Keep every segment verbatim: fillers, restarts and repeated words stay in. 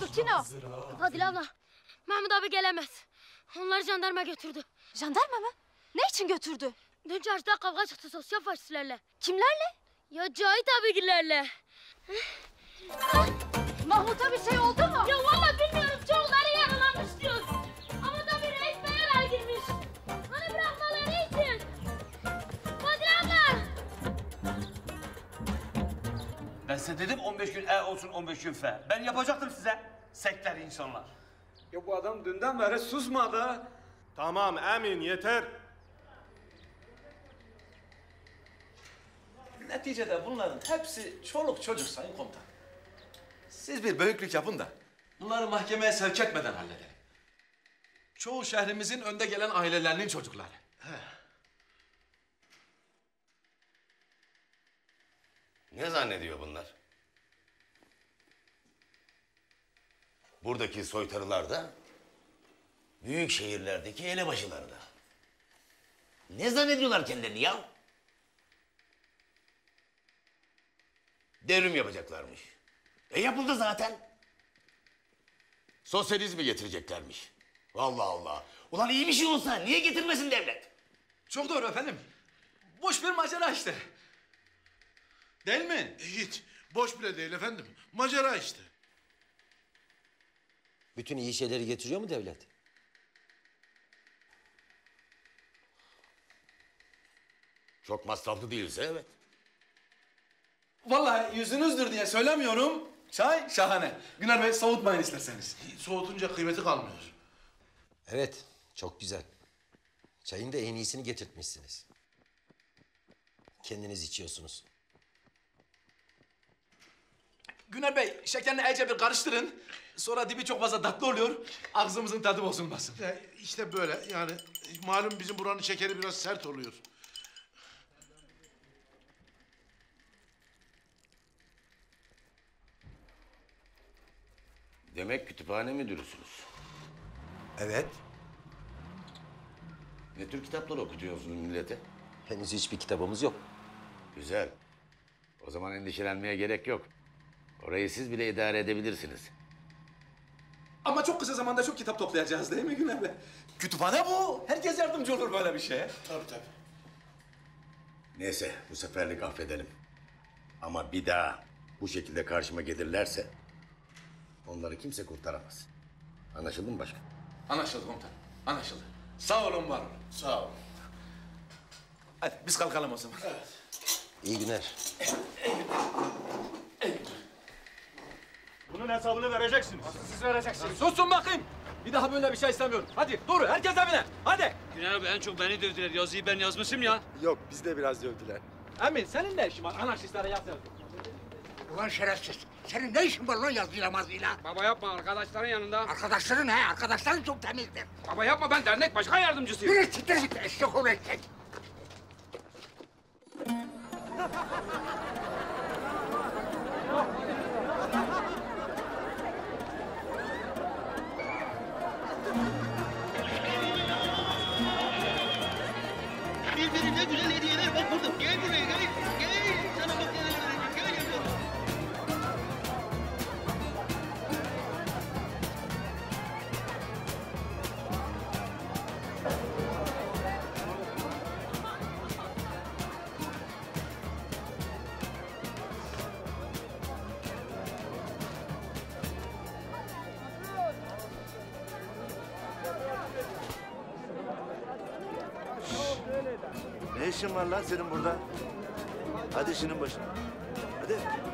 Sakin ol. Fadile abla, Mahmut abi gelemez. Onları jandarma götürdü. Jandarma mı? Ne için götürdü? Dün çarşıda kavga çıktı sosyal faşistlerle. Kimlerle? Ya Cahit abigillerle. Mahmut'a bir şey oldu mu? Ya vallahi bilmiyorum, çoğuları yaralanmış diyor. Ama da bir reis beyalar girmiş. Hani bırakmaları için. Fadile abla! Ben size dedim on beş gün E olsun, on beş gün F. Ben yapacaktım size. Sekler insanlar. Ya bu adam dünden beri susmadı. Tamam Emin yeter. Neticede bunların hepsi çoluk çocuk sayın komutan. Siz bir büyüklük yapın da bunları mahkemeye sevk etmeden halledelim. Çoğu şehrimizin önde gelen ailelerinin çocukları. He. Ne zannediyor bunlar? Buradaki soytarılar da büyük şehirlerdeki elebaşılar da. Ne zannediyorlar kendilerini ya? Devrim yapacaklarmış. E yapıldı zaten. Sosyalizmi getireceklermiş. Allah Allah. Ulan iyi bir şey olsa niye getirmesin devlet? Çok doğru efendim. Boş bir macera işte. Değil mi? Hiç. Boş bile değil efendim. Macera işte. Bütün iyi şeyleri getiriyor mu devlet? Çok masraflı değilse evet. Vallahi yüzünüzdür diye söylemiyorum. Çay şahane. Güner Bey soğutmayın isterseniz. Soğutunca kıymeti kalmıyor. Evet, çok güzel. Çayın da en iyisini getirtmişsiniz. Kendiniz içiyorsunuz. Güner Bey şekerini iyice bir karıştırın. Sonra dibi çok fazla tatlı oluyor. Ağzımızın tadı bozulmasın. Ya işte böyle yani malum bizim buranın şekeri biraz sert oluyor. Demek kütüphane müdürüsünüz. Evet. Ne tür kitaplar okutuyorsunuz millete? Henüz hiçbir kitabımız yok. Güzel. O zaman endişelenmeye gerek yok. Orayı siz bile idare edebilirsiniz. Ama çok kısa zamanda çok kitap toplayacağız değil mi Güner Bey? Kütüphane bu. Herkes yardımcı olur böyle bir şeye. Tabii tabii. Neyse bu seferlik affedelim. Ama bir daha bu şekilde karşıma gelirlerse onları kimse kurtaramaz. Anlaşıldı mı başkan? Anlaşıldı komutanım. Anlaşıldı. Sağ olun var olun. Sağ ol. Hadi biz kalkalım o zaman. Evet. İyi günler. Bunun hesabını vereceksiniz. Siz vereceksiniz. Susun bakayım. Bir daha böyle bir şey istemiyorum. Hadi doğru herkes evine. Hadi. Güner abi en çok beni dövdüler. Yazıyı ben yazmışım ya. Yok biz de biraz dövdüler. Emin senin ne işin var anarşistlere yaz yaz. Ulan şerefsiz. Senin ne işin var lan yazıyla mazıyla? Baba yapma, arkadaşların yanında. Arkadaşların he, arkadaşların çok temizdir. Baba yapma, ben dernek başkan yardımcısıyım. Yürü siktir git, eşek ol eşek. Birbirine güzel hediyeler bak burada. Gel buraya gel. Gel. Sana bak neler vereceğim. Gel gel gel. Ne işin var lan senin burada? Hadi işinin başına. Hadi.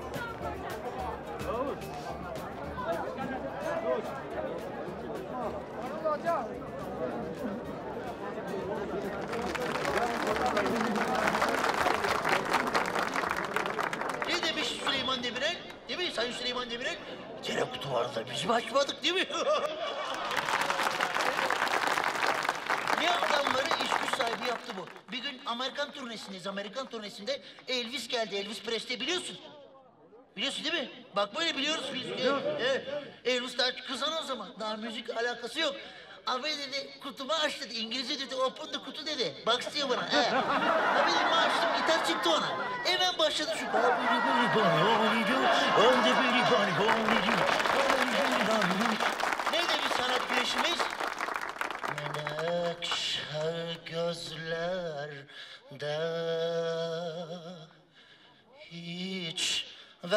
Ne demiş Süleyman Demirel? Değil mi Sayın Süleyman Demirel? Cere kutu vardı biz mi açmadık değil mi? Ne adamları iş güç sahibi yaptı bu. Bir gün Amerikan turnesindeyiz. Amerikan turnesinde Elvis geldi. Elvis Presley biliyorsun. Biliyorsun değil mi? Bak böyle biliyoruz biz. Evet. Elvis daha kızan o zaman. Daha müzik alakası yok. Abi dedi kutumu aç dedi. İngilizce dedi open the kutu dedi. Box diyor bana. He. Abi dedim açtım gitar çıktı ona. Hemen başladı şu. Abi biri bani bani bani bani bani bani bani bani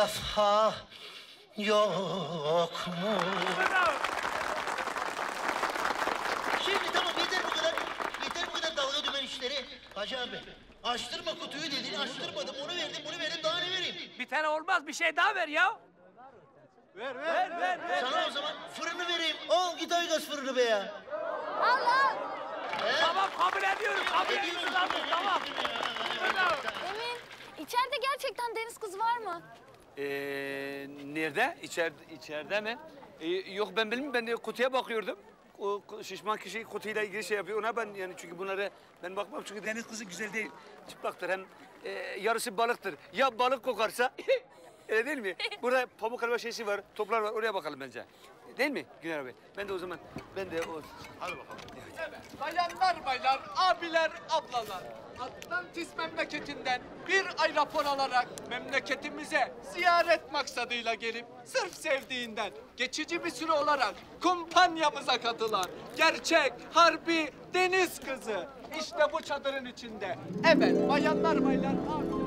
vefa yok mu? Şimdi tamam yeter bu kadar. Yeter bu kadar dalga dümen işleri. Hacı abi açtırma kutuyu dedin açtırmadım. Onu verdim bunu verdim daha ne vereyim? Bir tane olmaz bir şey daha ver ya. Ver ver ver. ver, ver Sana ver. O zaman fırını vereyim. Al git Aygaz fırını be ya. Allah! He? Tamam kabul ediyorum. Kabul ediyorum abi tamam. Emin, içeride gerçekten deniz kızı var mı? Ee, nerede? İçeride, içeride mi? Ee, yok ben bilmiyorum. Ben de kutuya bakıyordum. O şişman kişi kutuyla ilgili şey yapıyor. Ona ben yani çünkü bunları ben bakmam. Çünkü deniz kızı güzel değil. Çıplaktır hem e, yarısı balıktır. Ya balık kokarsa öyle değil mi? Burada pamuk helva şeysi var, toplar var. Oraya bakalım bence. Değil mi Güner abi? Ben de o zaman ben de o... Hadi bakalım. Evet, bayanlar baylar, abiler, ablalar. Atlantis memleketinden bir ay rapor alarak memleketimize ziyaret maksadıyla gelip sırf sevdiğinden geçici bir süre olarak kumpanyamıza katılan gerçek harbi deniz kızı. İşte bu çadırın içinde. Evet, bayanlar baylar, abiler.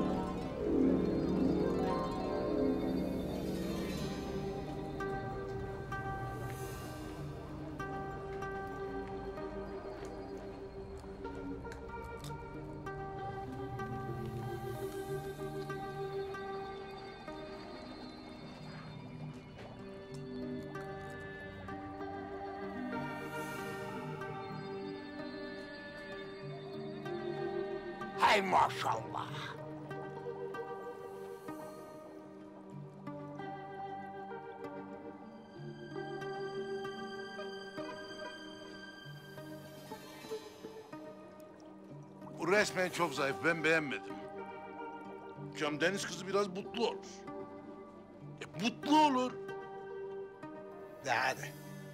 Hay maşallah. Bu resmen çok zayıf. Ben beğenmedim. Hocam deniz kızı biraz mutlu olur. E, mutlu olur. De hadi.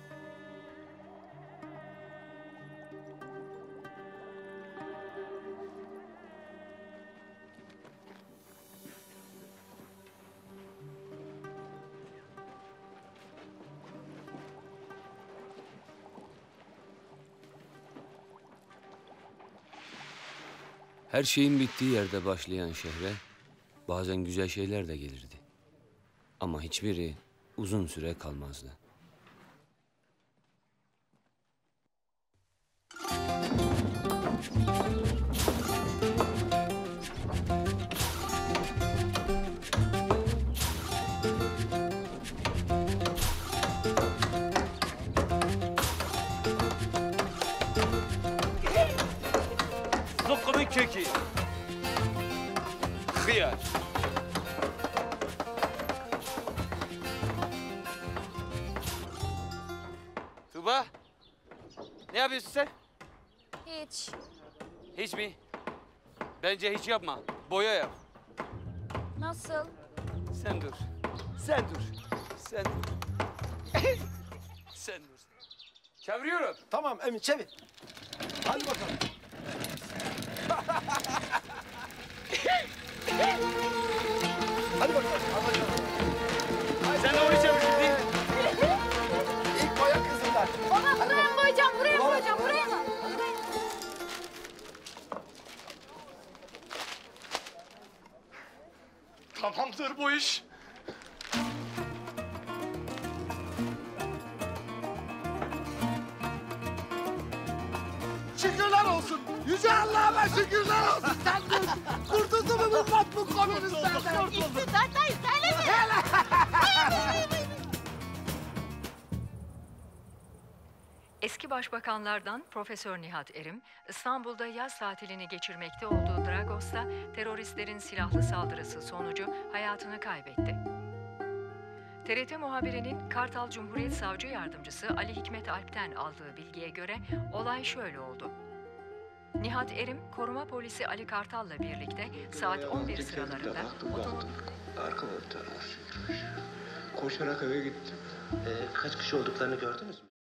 Her şeyin bittiği yerde başlayan şehre bazen güzel şeyler de gelirdi. Ama hiçbiri uzun süre kalmazdı. Zıkkımın kökü. Hıyar. Tuba. Ne yapıyorsun sen? Hiç. Hiç mi? Bence hiç yapma. Boya yap. Nasıl? Sen dur. Sen dur. Sen dur. Sen dur. Çeviriyorum. Tamam Emin çevir. Hadi bakalım. Hadi bakalım. Sen de onu çevir değil mi? İlk boya kızımlar. Baba buraya mı koyacağım, buraya mı koyacağım, buraya mı? Tamamdır bu iş. Şükürler olsun. Yüce Allah'ıma şükürler olsun. Sen dur. Kurtuldun mu bu batmış komünistlerden? İktidarda izleyelim mi? Eski başbakanlardan Profesör Nihat Erim, İstanbul'da yaz tatilini geçirmekte olduğu Dragos'ta teröristlerin silahlı saldırısı sonucu hayatını kaybetti. T R T muhabirinin Kartal Cumhuriyet Savcı Yardımcısı Ali Hikmet Alp'ten aldığı bilgiye göre olay şöyle oldu. Nihat Erim, koruma polisi Ali Kartal'la birlikte saat on bir sıralarında Arkamı tarafı. Koşarak eve gittim. Ee, kaç kişi olduklarını gördünüz mü?